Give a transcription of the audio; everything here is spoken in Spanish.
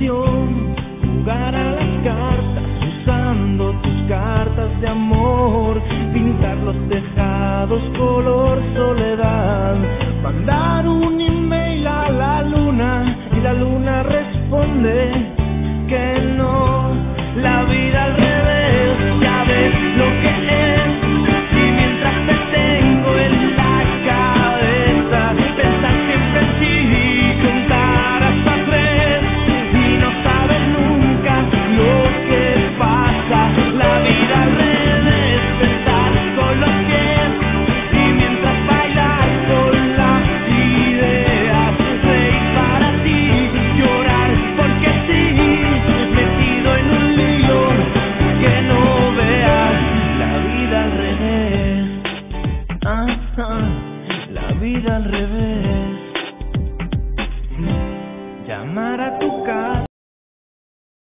imaginación, jugar a las cartas usando tus cartas de amor, pintar los tejados color soledad, mandar un email a la luna y la luna responde que no. La vida al revés, ya ves lo que es, y mientras te tengo en la cabeza, pensar siempre en ti, contar hasta 3, y no sabes nunca lo que pasa. La vida al revés, pensar con los pies, y mientras bailar con las ideas, reír para ti, llorar porque sí, metido en un lío que no veas. La vida al revés, la vida al revés.